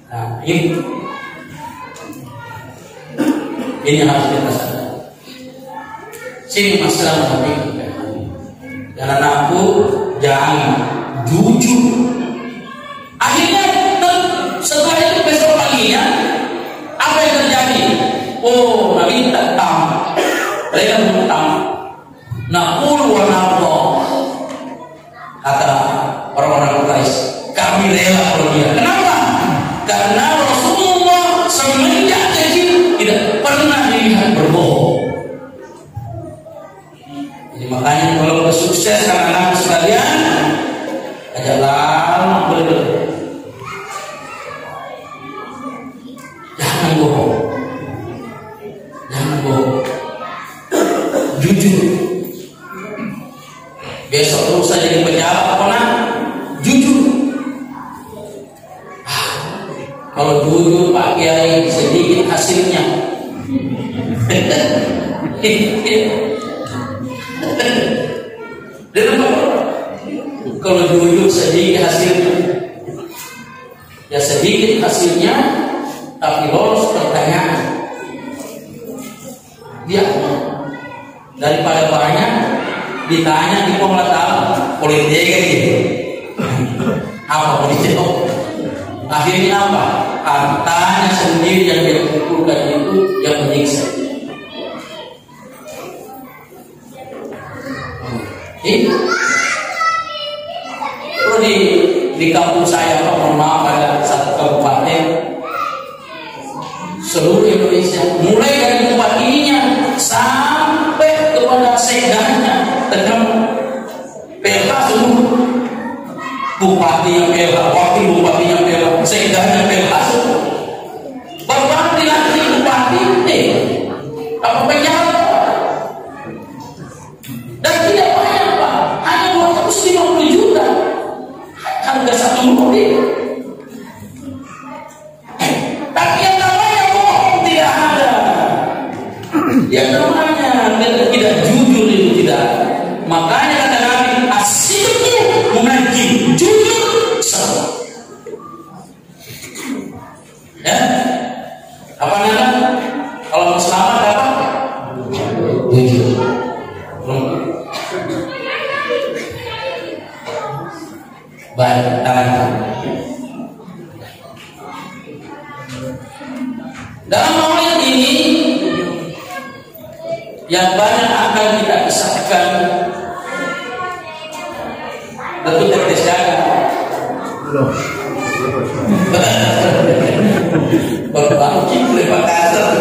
Nah, ini harus kita sadar. Sini masalah penting. Dan aku jangan jujur. Akhirnya setelah itu besok paginya apa yang terjadi? Oh, Nabi tak tahu. Mereka belum tahu. Naqul wa narda. Kata orang-orang Quraisy, kami rela kalau dia. Kenapa? Karena Rasulullah semenjak kecil tidak pernah dilihat berbohong. Jadi makanya kalau udah sukses anak-anak sekalian, ajalah jangan bohong, jangan bohong, jujur. Besok terus saya jadi pejabat apa nak? Jujur. Kalau jujur Pak Kiai sedikit hasilnya. Kalau jujur sedikit hasilnya, ya sedikit hasilnya, tapi lolos pertanyaan. Dia daripada banyak ditanya di tahu politik gitu. Apa politik? Akhirnya apa? Hartanya sendiri yang dia kumpulkan itu yang menyiksa. Itu di kampung saya, mohon maaf, ada satu kabupaten seluruh Indonesia, mulai dari bupatinya sampai kepada sekdanya, tekan PLH seluruh. Bupati yang PLH, wakil bupati yang PLH, sekdanya PLH seluruh. Baru dilantik bupati, apa pejabat? Dan tidak banyak Pak, hanya 250 juta harga satu mobil. Tapi yang namanya bohong tidak ada. Yang namanya tidak jujur itu tidak. Makanya kata Nabi, asyidqu munajjin, jujur sama. Ya, apa namanya? Kalau mau selamat apa? Jujur. Baik, tangan. Dalam maulid ini yang banyak akan kita kisahkan, tentu terjaga. Baru kita Makassar.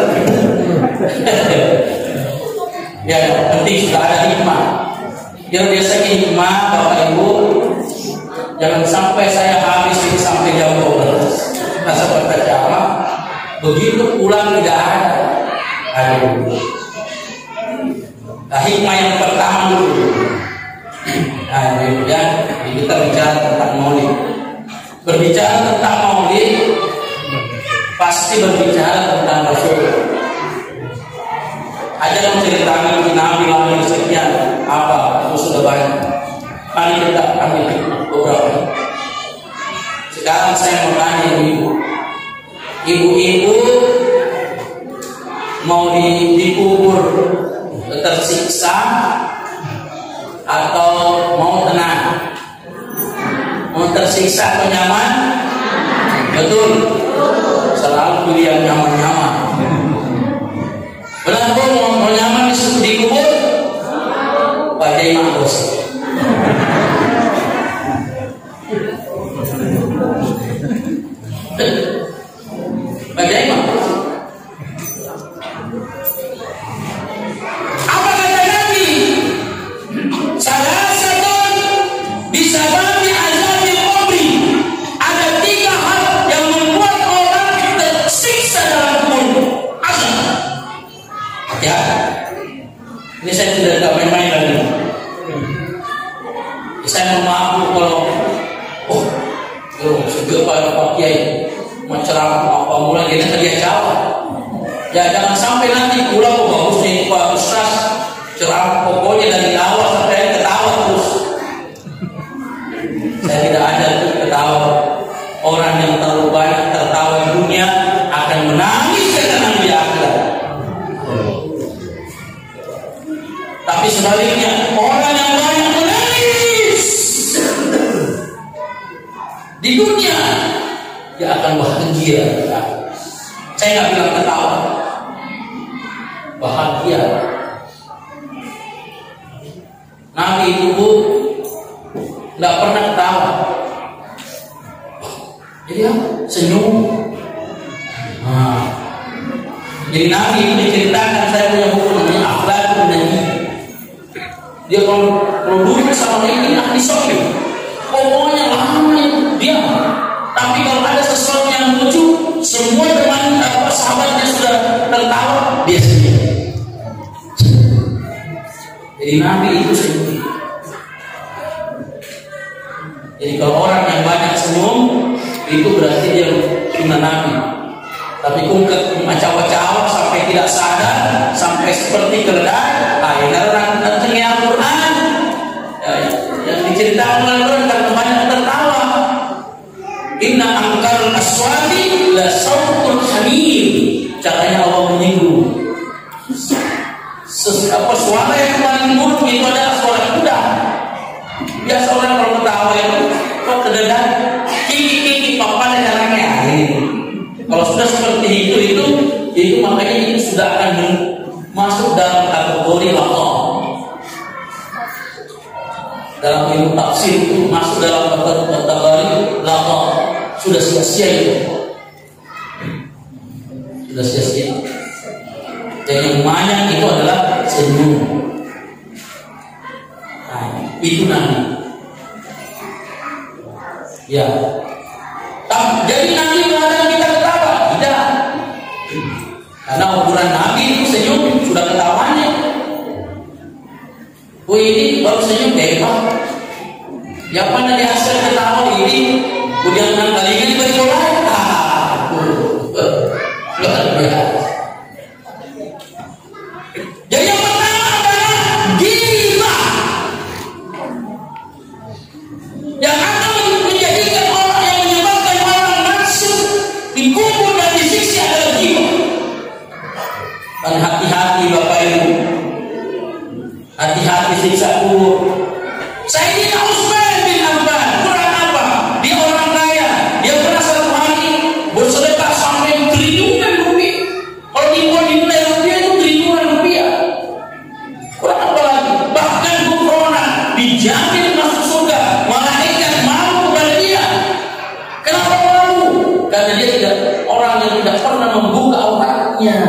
Ya, penting sudah ada hikmah. Yang biasanya hikmah Bapak Ibu, jangan sampai saya habis ini sampai jam 12. Masa berbicara begitu pulang tidak ada. Aduh. Nah, hikmah yang pertama dulu. Nah, ya, kita bicara tentang maulid. Berbicara tentang maulid pasti berbicara tentang Rasul. Aja menceritakan Nabi lahir sekian apa itu sudah banyak. Kali kita ambil beberapa. Sekarang saya mau tanya ibu-ibu mau dikubur tersiksa atau mau tenang? Mau tersiksa atau nyaman? Betul. Selalu pilih yang nyaman-nyaman. Benar Bu, mau nyaman dikubur? Bagaimana bos? Bagaimana? Apa kata Nabi? Salah satu bisa bagi azab kubri. Ada 3 hal yang membuat orang tersiksa dalam kubur. Azab. Ya. Ini saya tidak main-main lagi. Saya memaafkan kalau segera Pak Kiai menceramah apa mulai dia jawab. Ya jangan sampai nanti pulang bagusnya Pak Ustaz ceramah pokoknya dari awal sampai ketawa terus. Saya tidak ada ketawa. Orang yang terlalu banyak tertawa Tapi sebaliknya, orang yang banyak menangis di dunia, dia akan bahagia. Saya nggak bilang ketawa, bahagia. Nabi itu nggak pernah ketawa, jadi senyum. Jadi Nabi itu diceritakan, saya punya buku namanya Akhlaqun Nabi. Dia kalau duduk sama ini ahli sohib, pokoknya lama dia. Tapi kalau ada sesuatu yang lucu, semua teman sahabatnya sudah tertawa, dia senyum. Jadi Nabi itu senyum. Jadi kalau orang yang banyak senyum, itu berarti dia sunnah Nabi. Tapi ungkap macawa-cawa sampai tidak sadar, sampai seperti keledai, orang tentang Al-Quran yang diceritakan oleh Al-Quran karena banyak tertawa. Inna angkar aswati la sautul hamir. Caranya Allah menyinggung. Suara yang paling buruk itu adalah suara kuda. Biasa orang kalau ketawa itu kok kededan, kiki papa dan caranya. Kalau sudah seperti itu makanya itu sudah akan masuk dalam kategori laqah. Dalam ilmu tafsir itu masuk dalam kategori laqah. Sudah sia-sia itu. Sudah sia-sia. Dan yang banyak itu adalah senyum. Nah, itu Nabi. Ya. Jadi Nabi mengatakan kita ketawa, tidak. Karena ukuran Nabi itu senyum sudah ketawanya. Ini baru senyum hebat. Yang mana dihasil ketawa ini, kemudian kalinya diberi oleh. Luar biasa. Jadi yang pertama adalah ghibah, yang akan menjadikan orang yang menyebabkan orang masuk dikubur dan disiksa adalah ghibah. Dan hati-hati Bapak Ibu, hati-hati siksa kubur. Sayyidina Utsman bin Affan, kurang apa? Dia orang kaya, dia pernah satu hari bersedekah sampai triliunan rupiah. Kalau dinilai rupiah itu triliunan rupiah. Kurang apa lagi? Bahkan Gufrona dijamin masuk surga, malaikat malu kepada dia. Kenapa malu? Karena dia tidak orang yang tidak pernah membuka auratnya.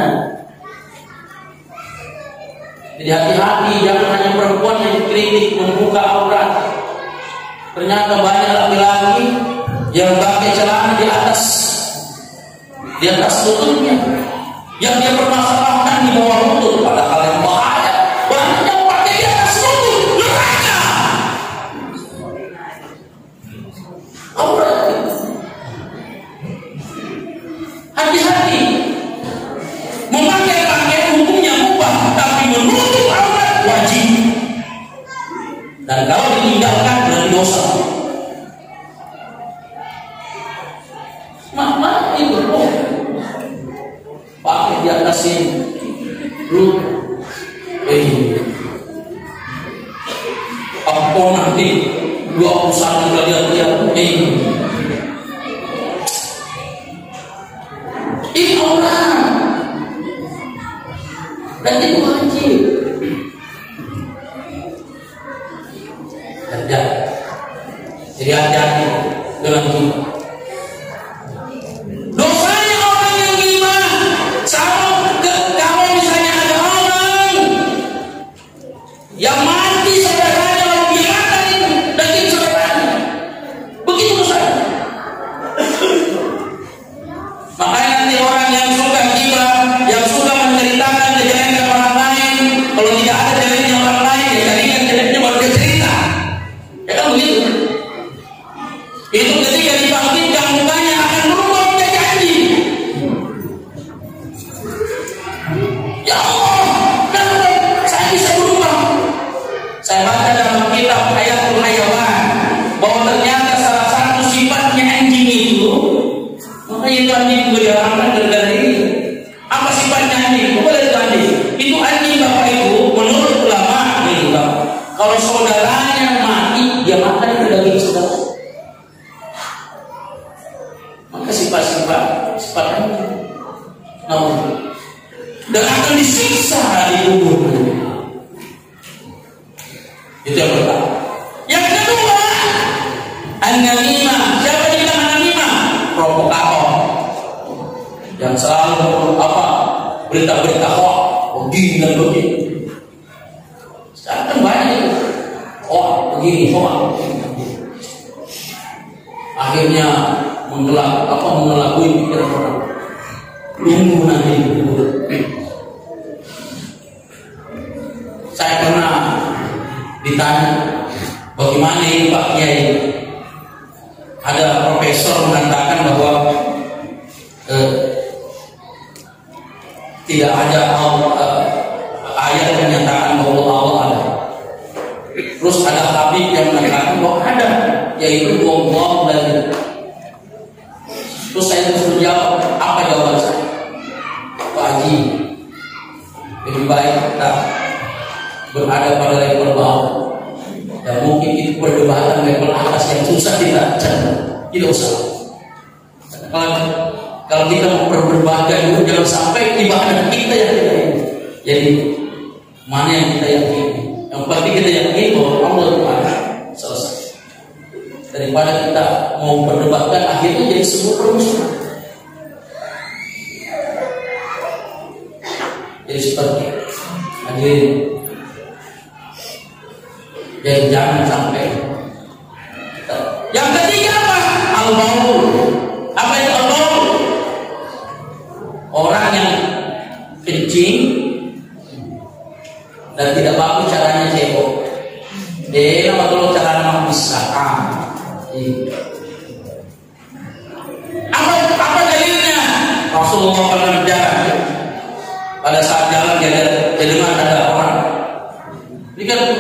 Jadi hati-hati, jangan hanya perempuan yang dikritik membuka aurat. Ternyata banyak laki-laki yang pakai celana di atas lututnya, yang dia permasalahkan di bawah lutut, padahal yang bahaya. Banyak yang pakai di atas lutut, neraka. Aurat. Hati-hati. Memakai pakaian hukumnya mubah, tapi menutup aurat wajib. Dan kalau ditinggalkan berarti dosa. Mama itu pakai di atas ini, apa nanti 21 kali lihat ini orang. Dan itu wajib. Jadi hati-hati dengan itu. Dosanya orang yang gimana? Sama kalau misalnya ada orang yang mati saudaranya lalu dimakan itu daging saudaranya, begitu dosanya. Makanya nanti orang yang suka gila, yang suka menceritakan kejelekan orang lain, kalau tidak ada jeleknya orang lain, ya jaringan jeleknya baru dia cerita. Ya kan begitu? Itu ketika dibangkitkan mukanya akan berubah menjadi anjing. Ya Allah, kenapa saya bisa berubah? Saya baca dalam kitab Hayatul Hayawan bahwa ternyata salah satu sifatnya anjing itu, makanya itu anjing juga diharamkan gara-gara ini. Apa sifatnya anjing? Boleh itu anjing. Itu anjing Bapak Ibu menurut ulama berita-berita hoax, begini dan begini. Sekarang kan banyak hoax begini, hoax. Akhirnya mengelabui pikiran orang. Tunggu nanti dulu. Saya pernah ditanya, bagaimana ini Pak Kiai? Ada profesor mengatakan bahwa tidak ada ayat yang menyatakan bahwa Allah ada. Terus ada Habib yang mengatakan bahwa ada, yaitu Allah lagi. Terus saya terus menjawab, apa jawaban saya? Pak Haji, lebih baik kita berada pada level bawah. Dan mungkin itu perdebatan level atas yang susah kita cari. Tidak usah. Kalau kita mau berbahagia dulu, jangan sampai ibadah kita yang kita ini. Jadi mana yang kita yakini? Yang penting kita yakini bahwa Allah itu ada. Selesai. Daripada kita mau berdebatkan, akhirnya jadi sebuah permusuhan. Jadi seperti hadirin. Jadi jangan sampai. Yang ketiga apa? Al-baul. Apa itu al-baul? Orang yang kencing dan tidak bagus caranya cebok. Dia nama tolong caranya bisa. Apa dalilnya? Rasulullah pernah berjalan. Pada saat jalan dia dengar ada orang. Ini kan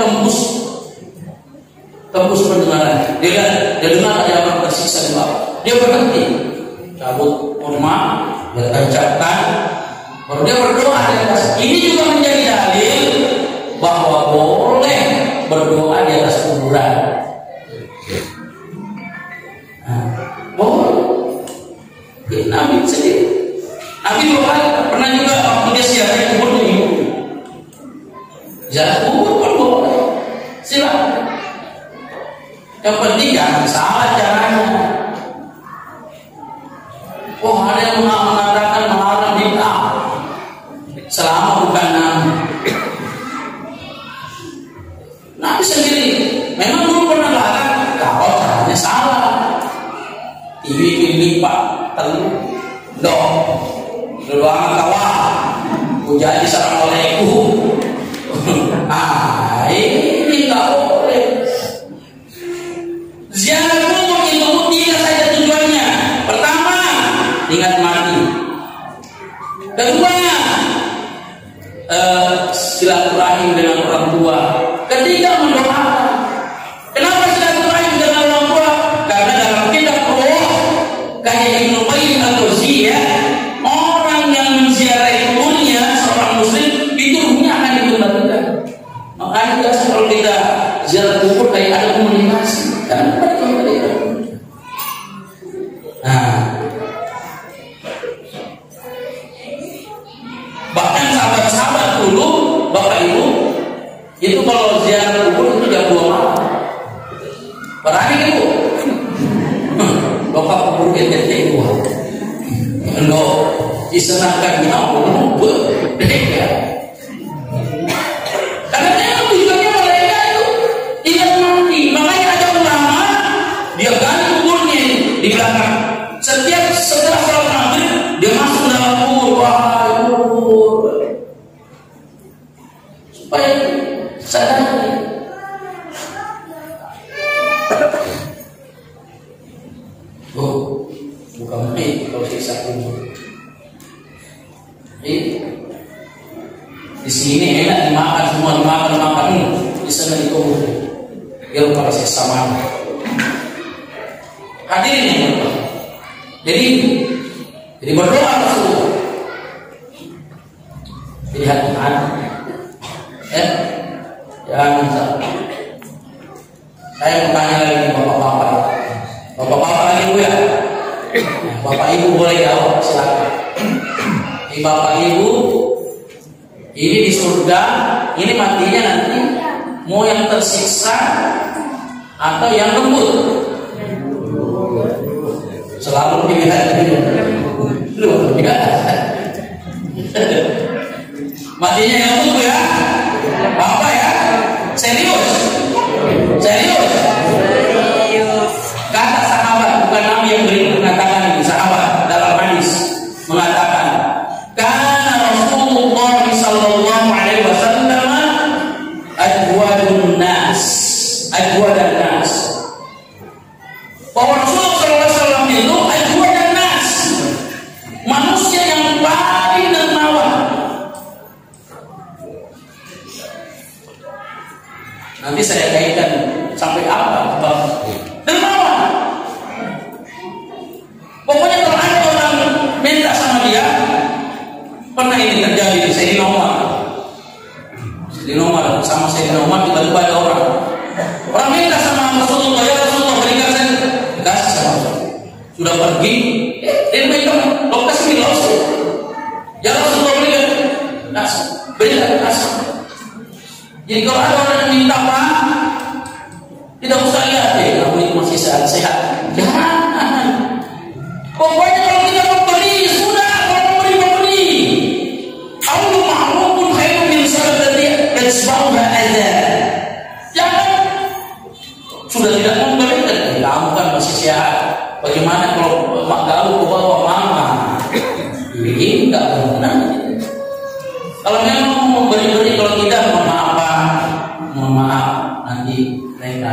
tembus pendengaran. Dia dengar ada orang tersiksa di bawah. Dia berhenti, cabut kurma, dia tancapkan, baru dia berdoa di atas. Ini juga menjadi dalil bahwa boleh berdoa di atas kuburan. Boleh. Nabi sendiri. Nabi pernah juga waktu dia siaran kuburnya ibu. Ziarah kubur pun boleh. Silakan. Yang penting jangan salah caranya. Ada yang mengatakan melarang bid'ah selama bukan Nabi. Nabi sendiri memang dulu pernah larang kalau caranya salah. TV Pak telur dong. Doa kawan, puja assalamualaikum. Ini nggak boleh. Ziarah kubur itu tiga saja tujuannya. Pertama, ingat mati. Kedua, silaturahim dengan orang tua. Ketiga, mendoakan. Kenapa silaturahim dengan orang tua? Karena dalam kitab roh kayak Ibnu Qayyim al-Jauziyah, orang yang menziarahi kuburnya seorang muslim itu ruhnya akan dikembalikan. Makanya kalau kita ziarah kubur kayak ada komunikasi. Dan bahkan sahabat-sahabat dulu, Bapak Ibu, itu kalau ziarah kubur itu jam 2 malam. Berani kan Bu? Bapak kubur kita dua. Lo disenangkan di Allah, berbeda. Karena memang tujuannya mereka itu tidak mati. Makanya ada ulama dia gali kuburnya di belakang. Setelah sholat maghrib dia masuk dalam kubur, supaya sadar. Bukan main kalau siksa kubur. Di sini enak dimakan, semua dimakan. Di sana di kubur dia pada siksa mana. Hadirin yang berdoa. Jadi berdoa Rasulullah. Jadi hati-hati. Jangan sampai. Saya mau tanya lagi bapak-bapak. Bapak-bapak lagi Bu ya. Bapak Ibu boleh jawab, silakan. Ini Bapak Ibu, ini di surga, ini matinya nanti mau yang tersiksa atau yang lembut? Selalu pilihan luar biasa. Matinya yang tunggu ya. Apa ya? Serius. Serius. Kata sahabat, bukan Nabi yang mengatakan ini, sahabat dalam hadis mengatakan, karena Rasulullah sallallahu alaihi wasallam ajwadun nas. Bahwa Rasulullah sallallahu alaihi wasallam itu ajwadun nas. Manusia yang paling dermawan. Nanti saya kaitkan sampai apa, Bang? Dermawan. Pokoknya kalau ada orang minta sama dia, pernah ini terjadi di Sayyidina Umar. Sayyidina Umar sama Sayyidina Umar tiba-tiba ada orang minta sama Rasulullah, ya Rasulullah berikan saya, dikasih sama Rasulullah. Sudah pergi, dia minta lokasi di laut. Ya Rasulullah berikan kasih. Jadi kalau ada orang yang minta apa, tidak usah lihat kamu itu masih sehat. Jangan. Pokoknya kalau kita memberi, sudah kalau memberi. Allah ma'rufun khairun min sadaqatin yatba'uha adza. Jangan. Sudah tidak memberi, kamu kan masih sehat. Bagaimana kalau mak galuh ke bawah mama? Ini enggak benar. Kalau memang mau memberi, kalau tidak mohon maaf nanti mereka.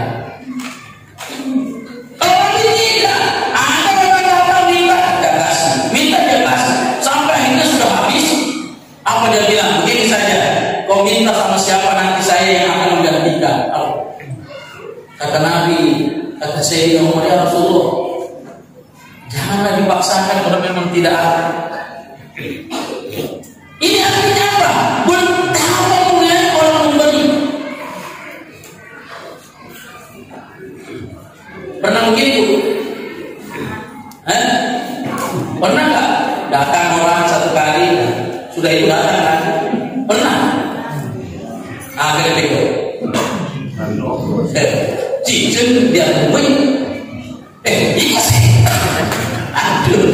Kalau nanti tidak, ada kata-kata minta dia kasih, sampai akhirnya sudah habis. Apa dia bilang? Begini saja, kau minta sama siapa nanti saya yang akan menggantikan. Kata Nabi, kata Sayyidina Umar, ya Rasulullah, janganlah dipaksakan kalau memang tidak ada. Ini artinya apa? Betapa mulia orang memberi. Pernah begitu? Pernah nggak? Datang orang satu kali, sudah itu datang kan? Pernah? Agak bego. Cincin dia beli. Iya sih. Aduh.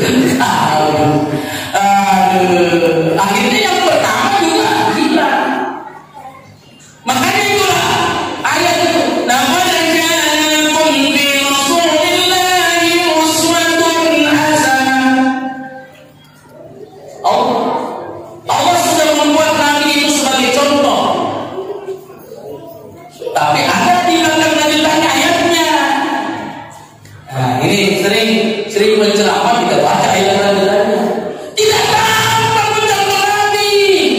Akhirnya yang pertama juga gila. Makanya itulah ayat itu. Namanya ja'alakum fi Rasulillahi uswatun hasanah. Allah sudah membuat Nabi itu sebagai contoh. Tapi ada di belakang Nabi tanya ayatnya. Nah, ini sering menceramah kita baca ayat-ayatnya. Tidak gampang mencontoh Nabi.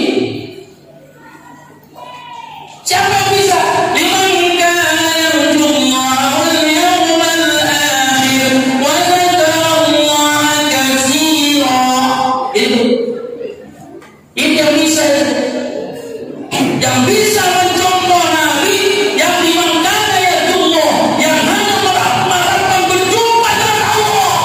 Siapa yang bisa? Liman kana yarjullaha wal yawmal akhir wa dzakarallaha katsira. Ini yang bisa. Yang bisa mencontoh Nabi, yang liman kana yarjullah, yang hanya mengharapkan berjumpa dengan Allah.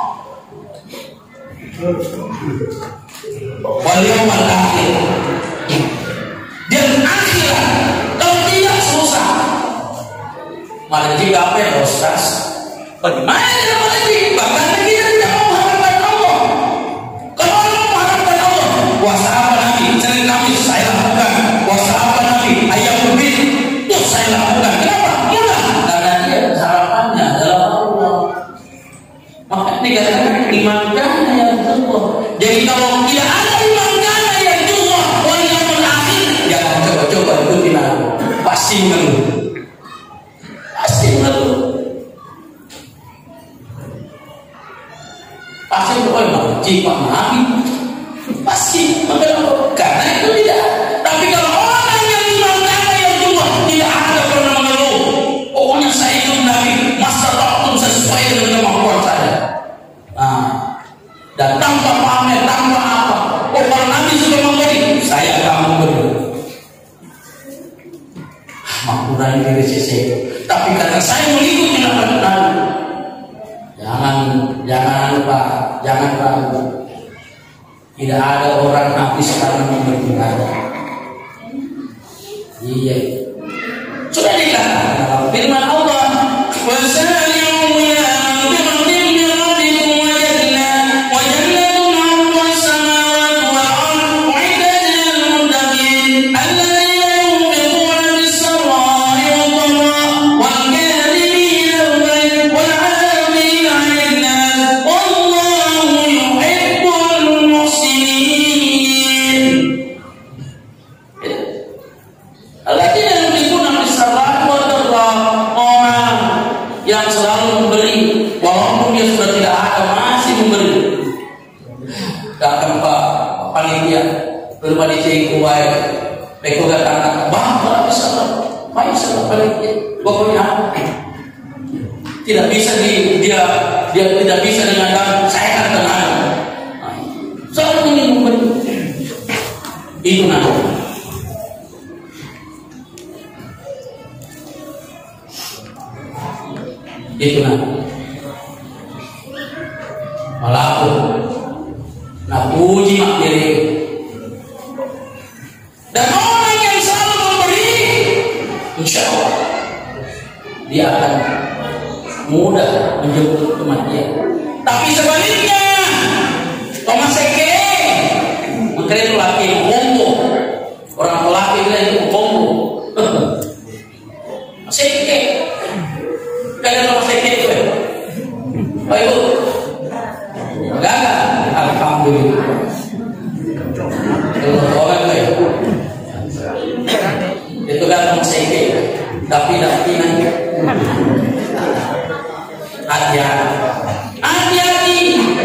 Wal yawmal akhir. Dan akhirat. Kalau tidak susah. Malah jika apa ya Ustaz? Bagaimana tidak boleh? Bahkan kita tidak mau mengharapkan Allah. Kalau Allah mengharapkan Allah, puasa apa Nabi? Senin Kamis saya lakukan. Puasa apa Nabi? Ayam berbit. Terus saya lakukan. Kenapa? Mudah. Karena dia harapannya adalah Allah. Maka dikatakan iman kana ya Allah. Jadi kalau tidak ada iman kana ya Allah, wal yaumil akhir, jangan coba-coba ikutin aku. Pasti mengeluh. Pasti mengeluh. Pasti mengeluh. Jika Nabi pasti mengeluh. Karena itu tidak. Tapi kalau orang yang iman kana ya Allah, tidak ada pernah mengeluh. Pokoknya saya ikut Nabi, masa waktu sesuai dengan kemampuan saya. Nah, dan tanpa pamer, tanpa apa. Oh, kalau Nabi sudah memberi, saya akan memberi. Makuran diri sisi. Tapi karena saya mengikuti Nabi, jangan lupa, jangan ragu. Tidak ada orang habis karena memberi banyak. Iya. Sudah dikatakan dalam firman Allah, wasari'u ila maghfiratin min rabbikum wa jannatun 'arduha as-samawati wal ardu 'iddat lil muttaqin. sebaliknya. Pokoknya tidak bisa dia tidak bisa dengan saya akan tenang. Selalu ingin membentuk itu nanti. Itu nanti. Malaku, nak puji mak diri. Dan orang yang selalu memberi, insya Allah dia akan mudah menjemput kematian. Tapi sebaliknya, Thomas Eke, mungkin laki ngomong, orang laki itu ngomong, Eke, kalian Thomas Eke itu, ayo, gagal, alhamdulillah. Orang lain, itu kan Thomas Eke, tapi nanti hati-hati.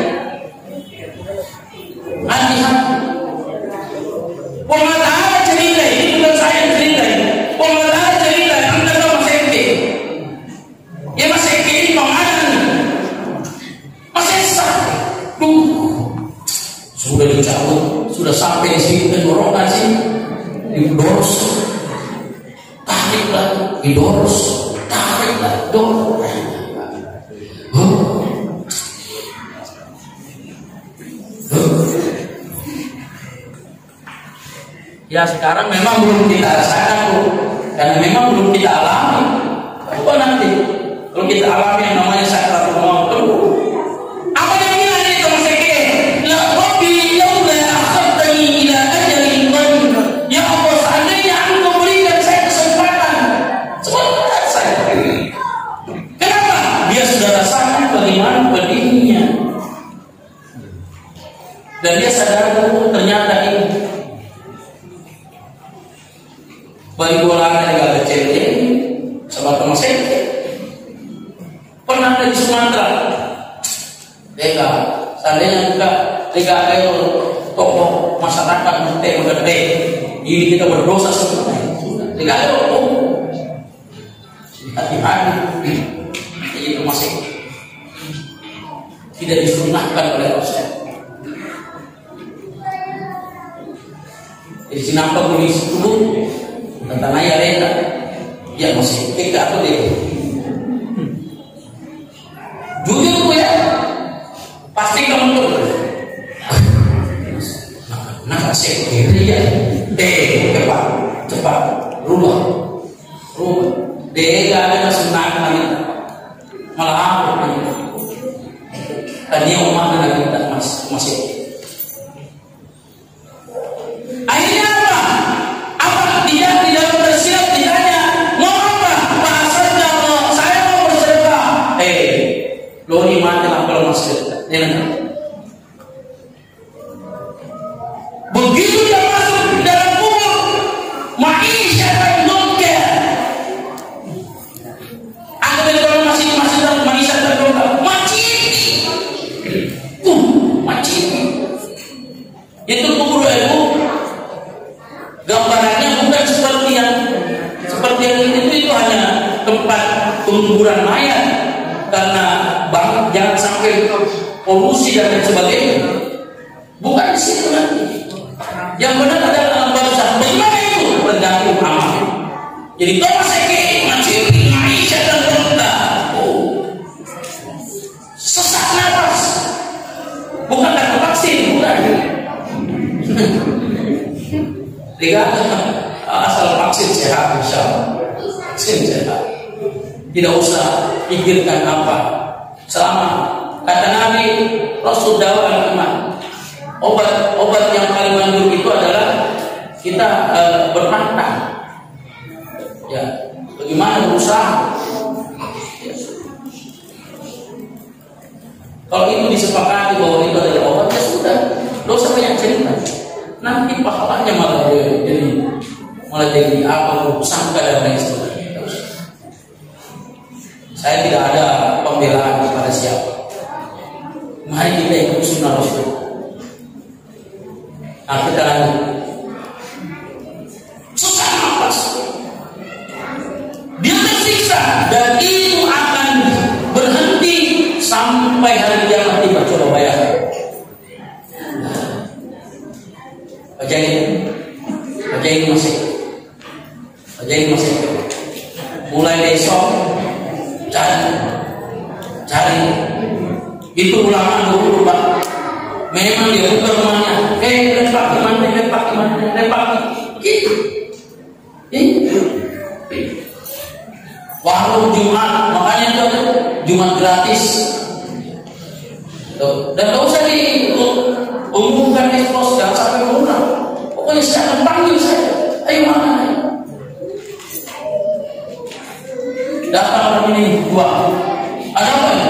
Pengatara cerita ini bukan saya yang cerita. Pengatara cerita Anda tahu Mas Eke. Ya Mas Eke ini penganan. Mas Esa, sudah dicabut, sudah sampai di sini tenggorokan sih, didorong, tarik lagi, didorong, tarik lagi, dorong. Ya sekarang memang belum kita rasakan tuh, karena memang belum kita alami. Coba nanti kalau kita alami yang namanya sakaratul maut, apa yang bilang itu Mas Eke? La Rabbi laula akhadtani ila ajalin qarib. Ya Allah, seandainya Engkau berikan saya kesempatan sebentar saja. Kenapa? Dia sudah rasakan bagaimana pedihnya, dan dia sadar ternyata ini bagi bola negara kecil ini sama Thomas Eke pernah ada di Sumatera. Deka, seandainya juga ada tokoh masyarakat gede, ini kita berdosa sebenarnya. Deka ada hati-hati, itu masih tidak disunahkan oleh Rasul. Di sini nampak polisi dulu. Tentang ayah reda, ya masih tiga atau dia. Jujur ya, pasti kamu tuh. Nah, sekali ya, cepat, rubah. Dia ada kesenangan ini, malah apa ini? Tadi umat dan kita masih. Akhirnya apa? Dia tidak bersiap, ditanya mau apa? Bahasanya saya mau bersedekah. Lo ini mati lah kalau masih sedekah. Begitu dia masuk dalam kubur, ma'isyatan dunya. Anda kalau masih dalam ma'isyatan dunya, macet. Itu kubur ilmu. Gambarannya bukan seperti yang itu hanya tempat penguburan mayat, karena jangan sampai polusi dan lain sebagainya. Bukan di situ nanti. Yang benar adalah alam barzakh. Bagaimana itu? Tergantung amal. Jadi Thomas Eke masih Maisha dan Ronda. Sesak nafas. Bukan karena vaksin, bukan. Asal vaksin sehat, insya Allah. Vaksin sehat. Tidak usah pikirkan apa. Selama kata Nabi Rasul dakwah iman. Obat yang paling manjur itu adalah kita berpantang. Ya, bagaimana berusaha? Ya. Kalau itu disepakati bahwa itu adalah obat, ya sudah. Dosa banyak cerita. Nanti pahalanya malah jadi apa sangka dan lain sebagainya. Saya tidak ada pembelaan kepada siapa. Mari kita ikut sunnah Rasul. Nah, kita lanjut. Susah nafas. bisa, dan itu akan berhenti sampai hari kiamat tiba. Coba bayangkan. Bacain masih. Mulai besok cari. Itu ulama dulu, Pak. Memang dia buka rumahnya. Lepak gitu. Warung Jumat, makanya itu ada Jumat gratis. Dan gak usah diumumkan ekspos, jangan sampai murah. Pokoknya saya akan panggil saya. Ayo mana? Datang orang ini dua. Ada apa ya?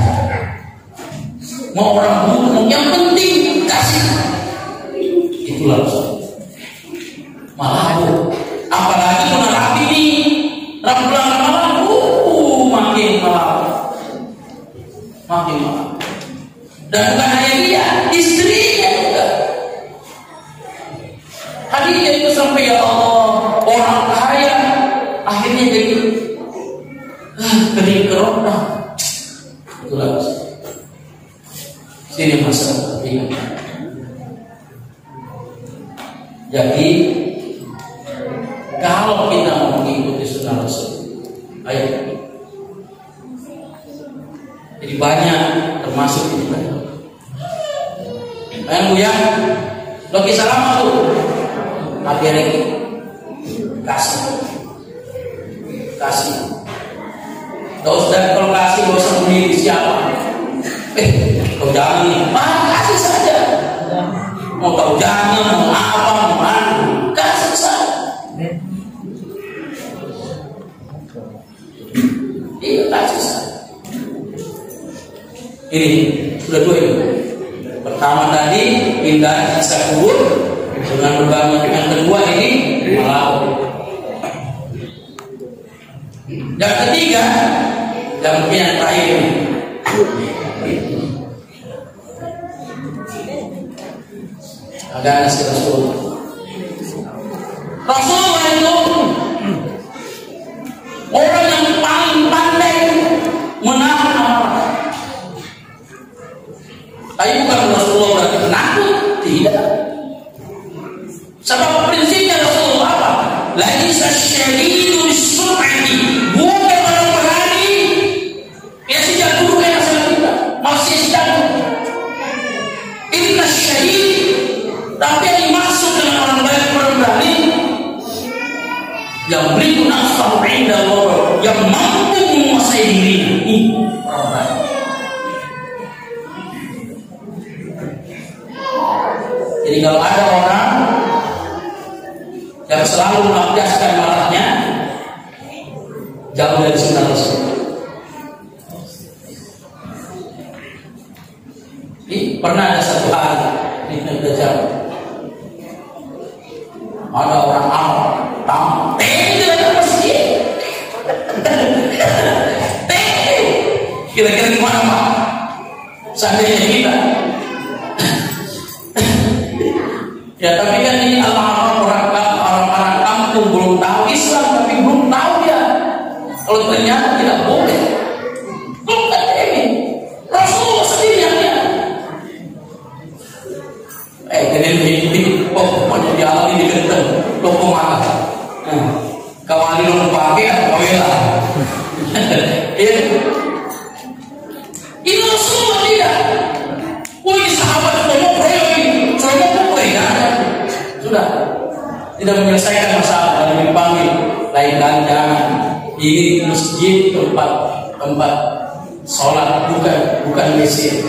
Mau orang bunuh, yang penting kasih. Itulah malah apalagi menerapi ini bulan Ramadan, makin malah. Dan bukan hanya dia, istrinya juga. Hadiahnya itu sampai ya Allah, orang kaya akhirnya jadi kering kerona. Itulah sini masalah ini. Jadi kalau kita mau mengikuti sunnah Rasul, ayo. Jadi banyak termasuk ini. Yang Buya, lo kisah lama tuh, tapi lagi kasih. Gak usah kalau kasih, gak usah memilih siapa. Kau jangan nih, kasih saja. Mau kau jangan, mau apa, mau mana, kasih saja. Iya, kasih saja. Ini sudah dua ini. Pertama tadi pindah siksa kubur dengan berbangun. Yang kedua ini melaut. Yang ketiga, yang mungkin yang terakhir ini. Agak nasi Rasulullah itu orang yang paling pandai menahan amarah. Tapi bukan Rasulullah berarti penakut, tidak. Sebab prinsipnya Rasulullah apa? Laisa syadidu bis-sur'ati, bukan orang berani. Ya sejak dulu yang saya kita masih sejak inna syadid. Tapi yang dimaksud dengan orang baik, orang berani, yang beriku nafsahu inda Allah, yang mampu menguasai dirinya. Ini orang baik. Jadi kalau ada orang yang selalu melampiaskan marahnya, jauh dari sunnah Rasul. Pernah ada satu hari di negeri Jawa, ada orang Arab tamu di masjid. Kira-kira di mana Pak? Seandainya kita. Ya tapi kan ini orang kampung belum tahu Islam, tapi belum tahu dia. Kalau ternyata tidak boleh, bukan ini Rasulullah sendiri yang dia. Ini pokoknya di alam ini digenteng, lo pemaham. Kawali lo pakai, kawilah. Ini Rasulullah tidak. Ini sahabat sudah tidak menyelesaikan masalah dan dipanggil lain kali jangan. Ini masjid tempat sholat, bukan Mesir.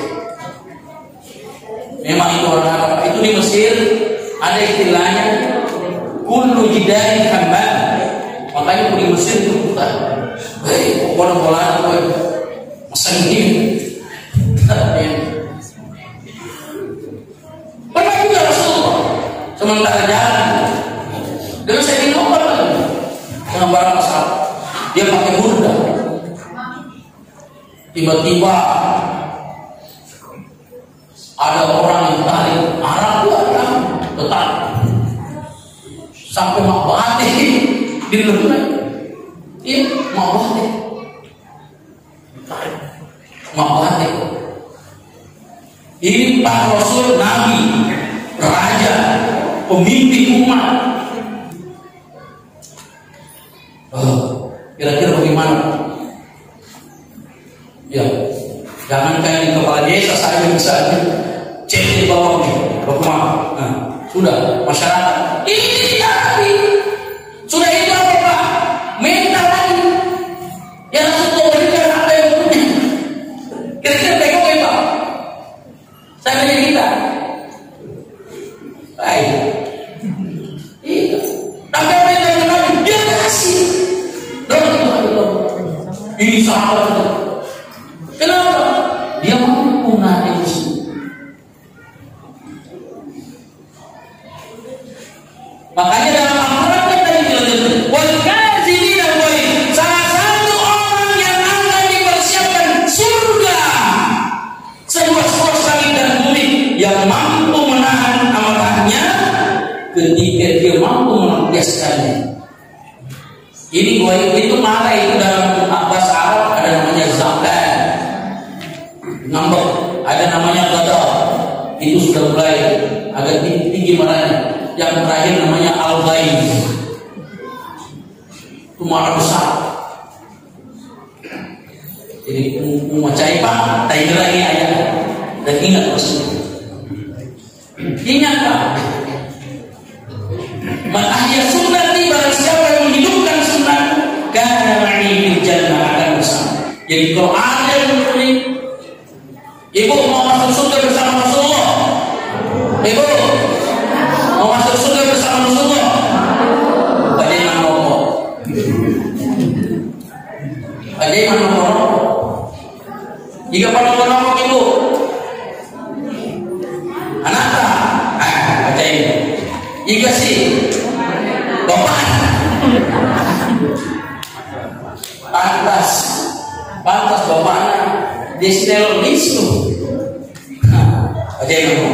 Memang itu orang Arab. Itu di Mesir ada istilahnya kullu jidari hamban. Makanya di Mesir itu bukan bola-bola mesin ini. Pernah juga Rasulullah sementara jalan, dan saya dinobat lagi dengan barang masalah. Dia pakai burda. Tiba-tiba ada orang yang tarik Arab dia tetap sampai mabati di leher. Ini mau hati. Ini Pak Rasul, Nabi, Raja, pemimpin umat. Kira-kira bagaimana? Ya, jangan kayak di kepala desa saya bisa cek di bawahnya, bagaimana? Nah, sudah masyarakat ini tidak Nabi. Sudah itu apa Pak? Minta lagi. Yang langsung berikan apa yang punya. Kira-kira tengok ya Pak. Saya nanya kita. Baik. Iya. Tapi apa yang dia Nabi? Dia kasih. Ini sahabat. Kenapa? Dia mampu naik musuh. Makanya dalam Al-Quran kita dijelaskan wal kadzimin al-ghaidz, salah satu orang yang akan dipersiapkan surga seluas-luas langit dan bumi, yang mampu menahan amarahnya ketika dia mampu melampiaskannya. Ini ghaidz itu marah, itu dalam bahasa Arab ada namanya zaban, ngambek, ada namanya ghadab, itu sudah mulai agak tinggi marahnya. Yang terakhir namanya al-ghaidz, itu marah besar. Jadi memacai Pak, tak ingat lagi ayat dan ingat Rasul. Ingat Pak, man ahya sunnati, barang siapa yang menghidupkan sunnah, kana ma'i fil jannah, akan bersama. Jadi kalau ada yang mencuri, ibu mau masuk surga bersama Rasulullah, ibu mau masuk surga bersama Rasulullah, bagaimana rokok? Bagaimana rokok? Jika pada rokok ibu, anak baca ini. Jika sih bapak, pantas bapaknya disneylonisme. Baca ini.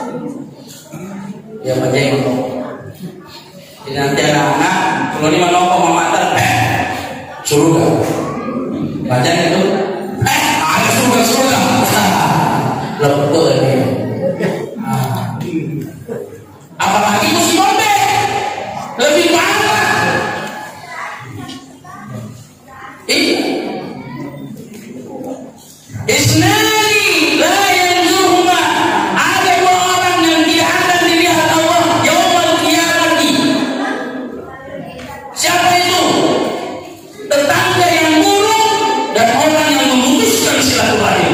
Ya baca ini. Jadi nanti anak-anak kalau ini menopang mematan, surga. Baca itu, ada surga. Betul ini. Apalagi musim obek lebih parah. Isnani la yanzuhuma, ada dua orang yang tidak akan dilihat Allah yaumul qiyamah. Siapa itu? Tetangga yang buruk dan orang yang memutuskan silaturahim.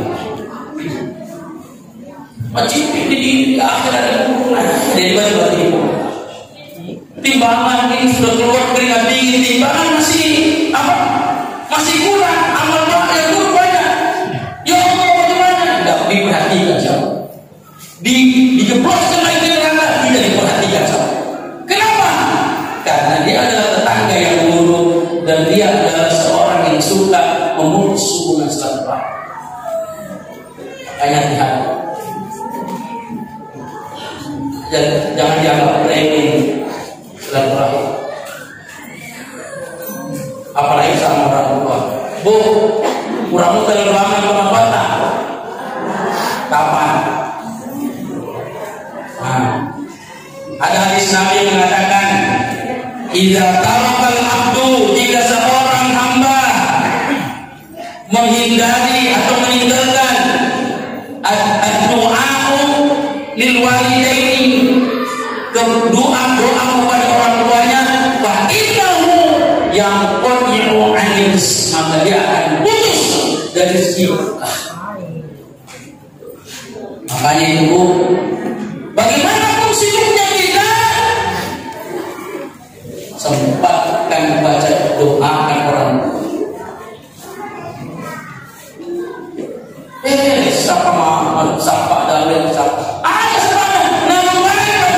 Wajib di akhirat dari batu-batu itu. Timbangan ini sudah keluar keringat dingin, timbangan masih apa? Masih kurang, amal yang kurang banyak. Ya Allah, bagaimana? Tidak diperhatikan sama. Dijebloskan lagi ke neraka, tidak diperhatikan sama. Kenapa? Karena dia adalah tetangga yang buruk dan dia adalah seorang yang suka memutus hubungan silaturahim. Hati-hati. Jangan dianggap remeh silaturahim, apalagi sama orang tua. Bu, kurangmu terlalu ke kota. Kapan? Nah, ada hadis Nabi yang mengatakan, idza tarakal abdu, jika seorang hamba menghindari atau meninggalkan ad-du'a'u lil walidaini, doa kepada orang tuanya, fa innahu yang qadi'u anis, maka dia akan putus dari rezeki. Makanya ibu, bagaimana pun sibuknya kita, sempatkan baca doakan orang tua. Siapa dalil siapa? Ada siapa? Nama mereka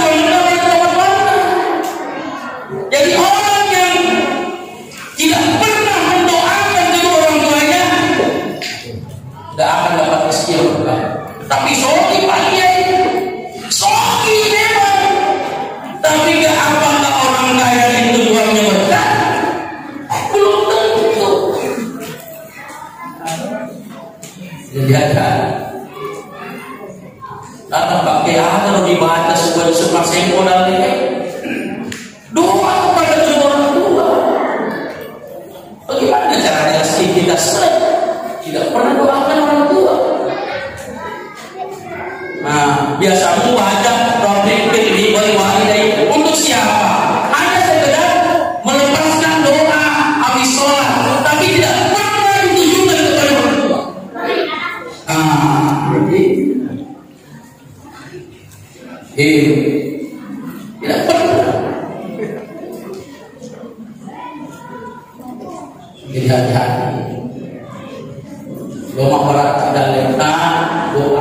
jadi orang yang tidak pernah mendoakan kedua orang tuanya tidak akan dapat rezeki yang berkah. Tapi soki pandai, soki memang, tapi gak apakah orang kaya itu uangnya berkah? Kelihatan. Datang pakai kalau dibaca sebuah sepasang modal ini. Doa kepada kedua orang tua. Bagaimana caranya kita tidak pernah doakan orang tua? Nah, biasa baca Rabbik firli walidayya untuk siapa? Hanya sekedar melepaskan doa habis sholat, tapi tidak pernah ditujukan kepada orang tua. Berarti tidak pernah. Jadi hati-hati. Doa berat dan lentang doa.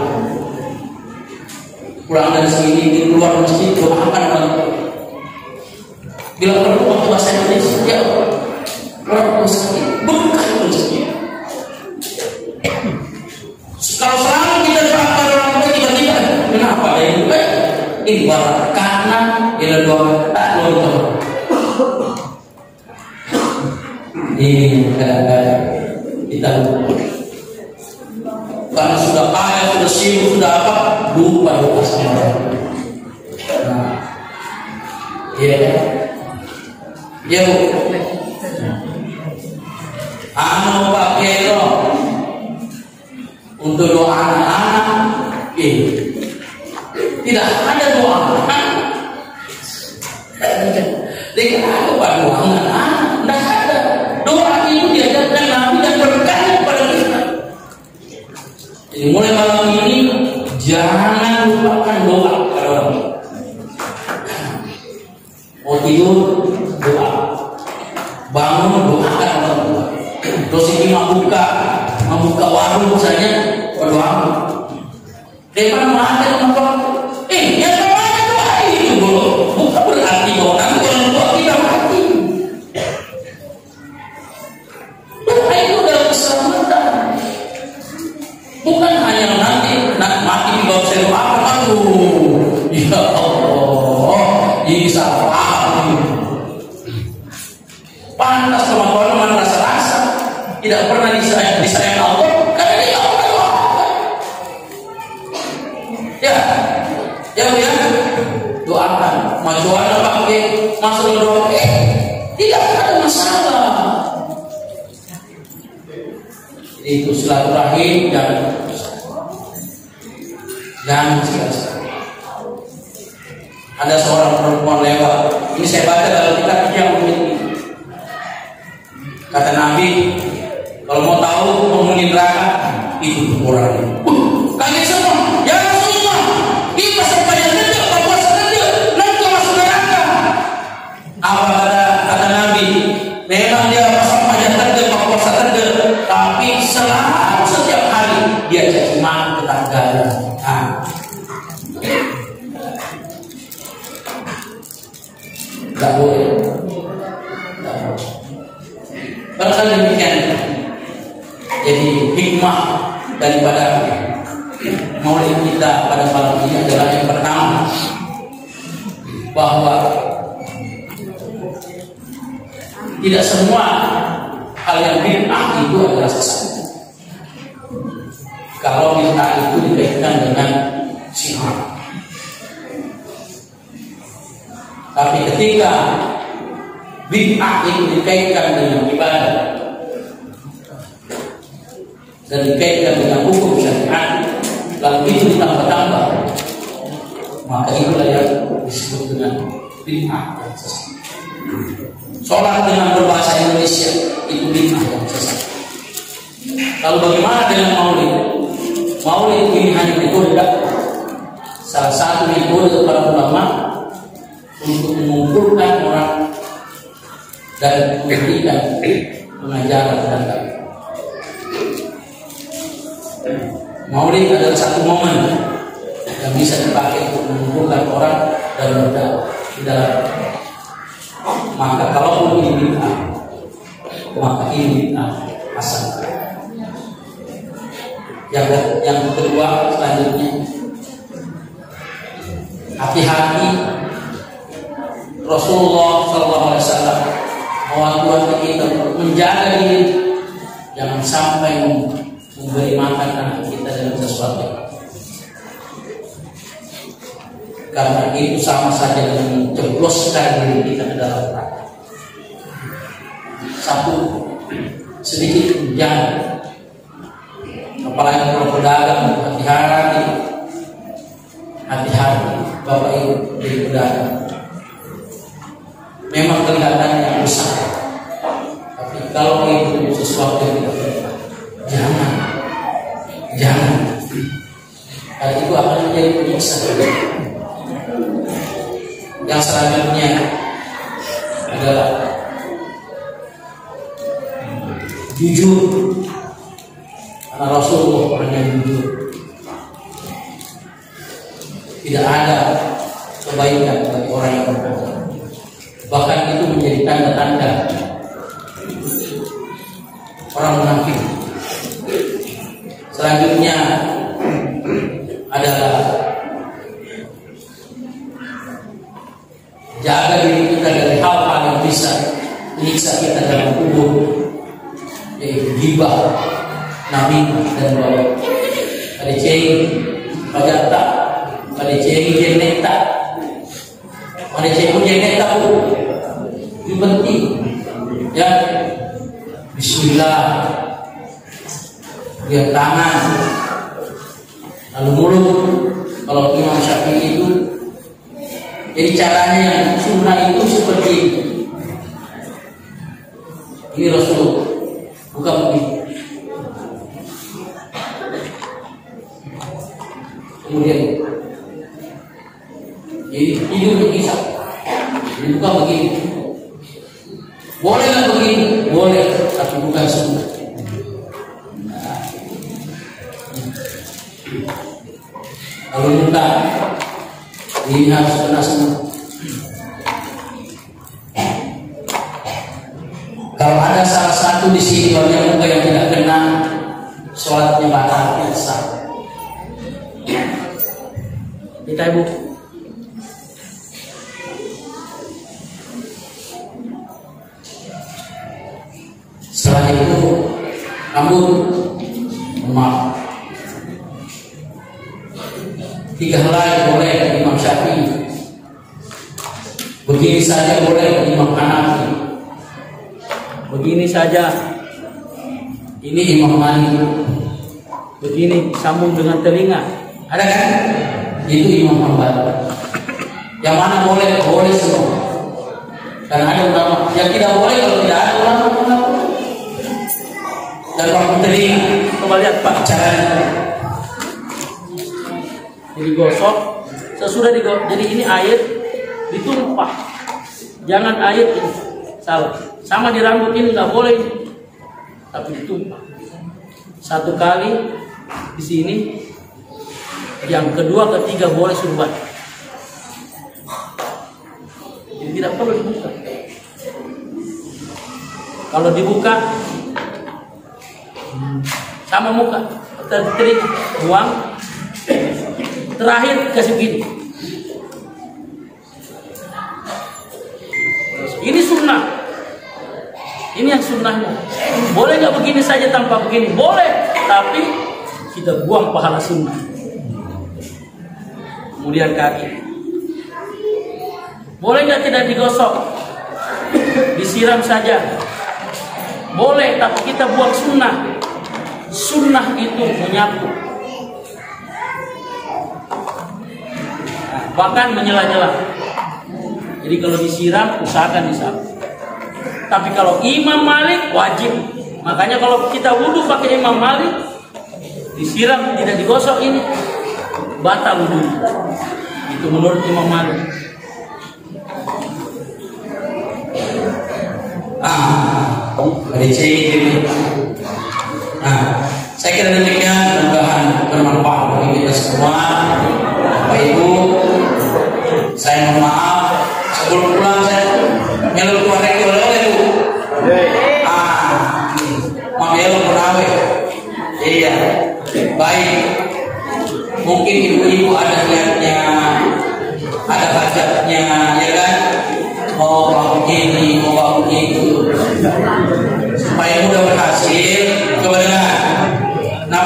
Pulang dari sini di keluar masjid doakan orang tua. Bila perlu waktu bahasa Indonesia, ya orang tua sakit, berkah masjid. Kalau selalu kita doakan orang tua tiba-tiba, kenapa ya ini? Ini barat karena bila doa tak nonton. Ini kadang-kadang kita lupa. Karena sudah kaya, sudah sibuk, sudah apa, lupa sama orang. Nah, ya bu, anak pakai lo untuk doa anak-anak, tidak ada doa anak. Tidak ada doa anak, tidak ada. Doa itu diajarkan Nabi dan berkah kepada kita. Jadi mulai malam ini jangan lupakan doa kepada orang tua. Mau tidur doa, bangun doakan orang tua. Terus ini membuka warung misalnya berdoa. Daripada mengatakan orang tua, yang namanya doa itu bukan berarti bahwa nanti orang tua kita mati. Doa itu adalah keselamatan. Bukan hanya nanti mati di bawah saya doakan, aduh, ya Allah, ini salah. Pantas teman-teman rasa-rasa tidak pernah disayang Allah karena dia Allah doakan. Ya, doakan. Majuan pakai masuk doa, tidak ada masalah. Itu silaturahim dan sekali-sekali. Ada seorang perempuan lewat. Ini saya baca dalam kitab yang ini. Kata Nabi, kalau mau tahu penghuni neraka itu orang. Kaget semua. Ya Rasulullah, kita sampai saja, puasa saja, nanti masuk neraka. Apa kata Nabi? Memang dia sampai saja, puasa saja, tapi selalu setiap hari dia caci maki tetangganya. Tidak boleh. Barangkali demikian. Jadi hikmah daripada maulid kita pada malam ini adalah yang pertama, bahwa tidak semua hal yang bid'ah itu adalah sesat. Kalau bid'ah itu dikaitkan dengan syiar. Tapi ketika bid'ah itu dikaitkan dengan ibadah dan dikaitkan dengan hukum syariat, lalu itu ditambah-tambah, maka itulah yang disebut dengan bid'ah yang sesat. Sholat dengan berbahasa Indonesia itu bid'ah yang sesat. Lalu bagaimana dengan maulid? Maulid ini hanya metode dakwah. Salah satu metode para ulama untuk mengumpulkan orang dan memberikan pengajaran dan dakwah. Maulid adalah satu momen yang bisa dipakai untuk mengumpulkan orang dan berdakwah di dalam. Maka kalau ini bid'ah, maka ini bid'ah hasanah. Yang kedua selanjutnya, hati-hati. Rasulullah SAW mewanti-wanti kita menjaga diri, jangan sampai memberi makan anak kita dengan sesuatu, karena itu sama saja dengan menjebloskan diri kita ke dalam neraka. Satu, sedikit jangan, apalagi kalau pedagang, hati-hati Bapak Ibu jadi pedagang. Memang kelihatannya besar, tapi kalau itu sesuatu yang tidak benar, jangan. Hal itu akan menjadi penyiksa. Yang selanjutnya adalah jujur. Karena Rasulullah orang yang jujur. Tidak ada kebaikan bagi orang yang berbohong. Bahkan itu menjadi tanda-tanda orang munafik. Selanjutnya adalah jaga diri kita dari hal-hal yang bisa menyiksa kita dalam kubur, yaitu ghibah, namimah, dan bawa. Ada ceng, pajata, ada ceng jeneta, ada ceng jeneta bu. Ini penting. Ya, Bismillah. Lihat tangan, lalu mulut. Kalau Imam Syafi'i itu, jadi caranya yang sunnah itu seperti ini. Ini Rasul, bukan begini. Kemudian, jadi hidung berkisah, jadi bukan begini. Boleh nggak begini? Boleh, tapi bukan sunnah. Kalau muka ini harus kena semua. Kalau ada salah satu di sini bagian muka yang tidak kena, sholatnya batal biasa. Kita ibu. Setelah itu rambut, maaf. 3 helai boleh Imam Syafi'i. Begini saja boleh Imam Hanafi. Begini saja ini Imam Malik. Begini sambung dengan telinga. Ada kan? Itu Imam Hambali. Yang mana boleh? Boleh semua. Dan ada ulama yang tidak boleh kalau tidak ada ulama. Dan kalau telinga, coba lihat Pak caranya. Jadi gosok, sesudah digosok. Jadi ini air ditumpah. Jangan air ini salah. Sama di rambut ini nggak boleh, tapi ditumpah. 1 kali di sini, yang kedua, ketiga boleh surbat. Jadi tidak perlu dibuka. Kalau dibuka, sama muka, terik, buang. Terakhir kasih begini. Ini sunnah. Ini yang sunnahnya. Boleh nggak begini saja tanpa begini? Boleh, tapi kita buang pahala sunnah. Kemudian kaki. Boleh nggak tidak digosok? Disiram saja. Boleh, tapi kita buang sunnah. Sunnah itu menyapu. Bahkan menyela-nyela. Jadi kalau disiram, usahakan disapu. Tapi kalau Imam Malik wajib. Makanya kalau kita wudhu pakai Imam Malik, disiram tidak digosok ini, batal wudhu. Itu menurut Imam Malik. Ada ciri. Saya kira demikian, mudah-mudahan bermanfaat bagi kita semua. Bapak Ibu, saya mohon maaf sebelum pulang saya melu keluarga itu oleh Bu. Melu penawe. Iya. Baik. Mungkin ibu-ibu ada niatnya, ada hajatnya, ya kan? Mau begini, mau begitu. Supaya mudah berhasil, coba dengar.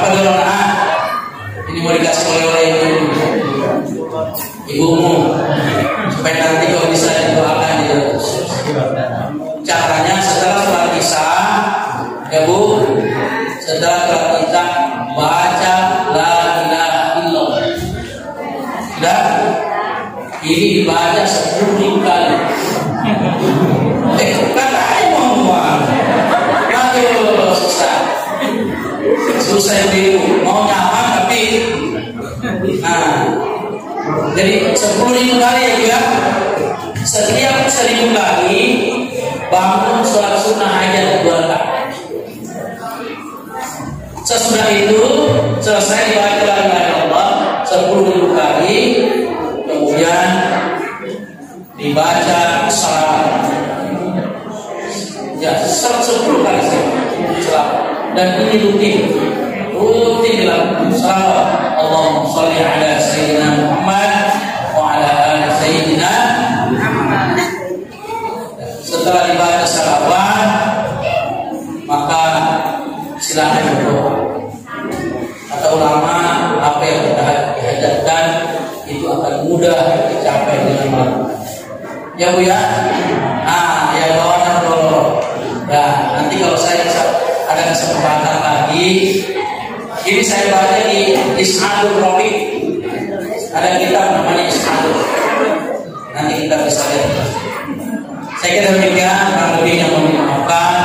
supaya nanti kalau bisa didoakan gitu. Caranya setelah sholat isya, ya Bu, setelah sholat isya baca la ilaha illallah. Sudah? Ini dibaca 10 kali. Kan aja mau aduh susah itu mau nyaman tapi jadi 10.000 kali ya. Setiap 1.000 kali bangun sholat sunnah aja 2 rakaat. Sesudah itu selesai dibaca la ilaha illallah 10.000 kali, kemudian dibaca salam. Ya, 10 kali salam. Dan ini rutin dilakukan. Salawat Allahumma sholli ala sayyidina Muhammad wa ala ali sayyidina Muhammad. Setelah dibaca salawat, maka silakan berdoa. Kata ulama, apa yang kita hajatkan itu akan mudah dicapai dengan melakukan. Ya Bu ya. Ya bawakan dulu. Ya, nanti kalau saya ada kesempatan lagi, ini saya baca di Is'adul Rafiq. Ada kitab namanya Is'adul. Nanti kita bisa lihat. Saya kira demikian, kurang lebih yang mau dimaafkan.